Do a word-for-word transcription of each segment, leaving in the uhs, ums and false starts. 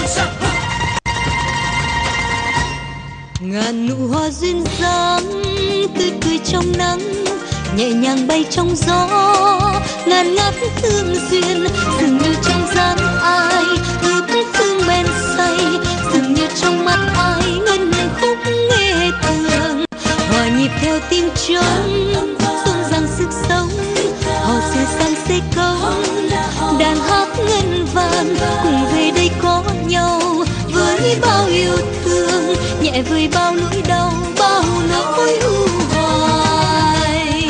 Ngàn nụ hoa duyên dáng tươi cười trong nắng, nhẹ nhàng bay trong gió, ngàn ngát hương duyên dường như trong dáng ai ướp thương men say, dường như trong mắt ai ngân khúc nghe thường, hòa nhịp theo tim trống rộn ràng sức sống, họ sửa sang xây cống đàn hát ngân vang cùng về đây có nhau với bao yêu thương, nhẹ vơi bao nỗi đau bao nỗi u hoài.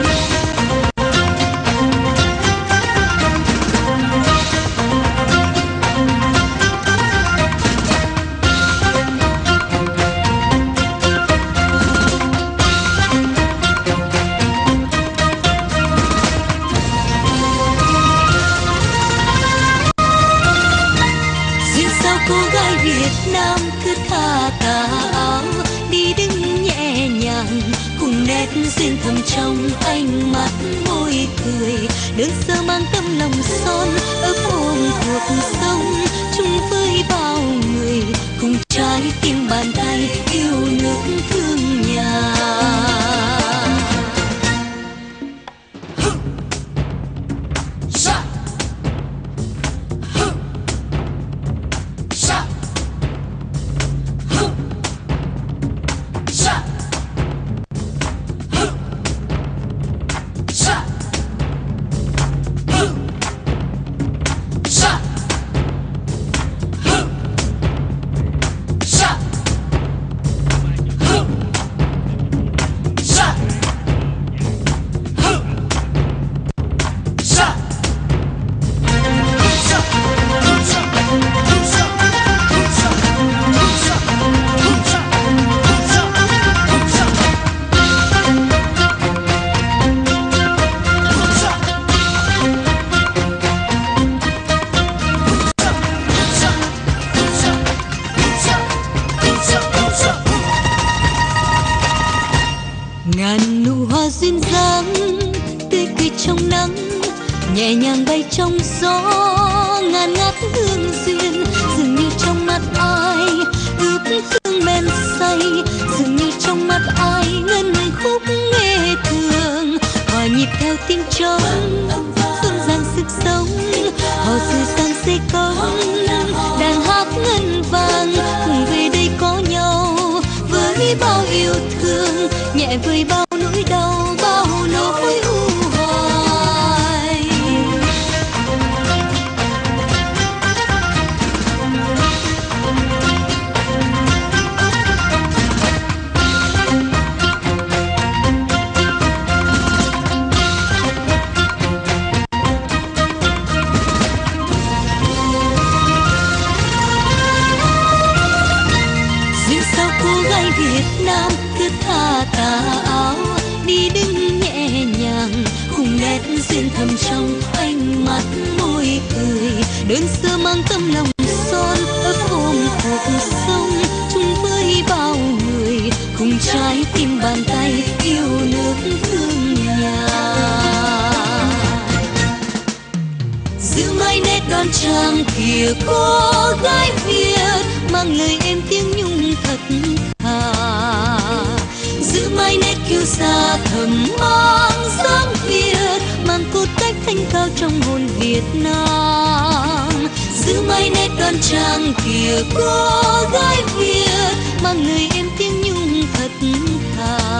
Duyên sao cô gái Việt Nam cứ tha tà áo đi đứng nhẹ nhàng cùng nét duyên thầm trong ánh mắt môi cười, đơn sơ mang tâm lòng son ấp ôm cuộc sống chung với bao người, cùng trái tim bàn tay yêu nước thương nhà. Ngàn nụ hoa duyên dáng tươi cười trong nắng, nhẹ nhàng bay trong gió, ngàn ngát hương duyên dường như trong mắt ai ướp thương men say, dường như trong mắt ai ngân khúc nghe thường, hòa nhịp theo tim trống rộn ràng sức sống, họ sửa sang xây cống đàn hát ngân vang cùng về đây có nhau với bao yêu thương, nhẹ vơi bao nỗi đau bao nỗi u hoài. Duyên sao cô gái Việt Nam cứ tha tà áo đi đứng nhẹ nhàng cùng nét duyên thầm trong ánh mắt môi cười, đơn sơ mang tâm lòng son ấp ôm cuộc sống chung với bao người, cùng trái tim bàn tay yêu nước thương nhà. Giữ mãi nét đoan trang kìa cô gái Việt, mang lời em tiếng nhung thật thà, giữ mãi nét kiêu sa thầm mang dáng Việt, mang cốt cách thanh cao trong hồn Việt Nam. Giữ mãi nét đoan trang kìa cô gái Việt, mang lời em tiếng nhung thật thà.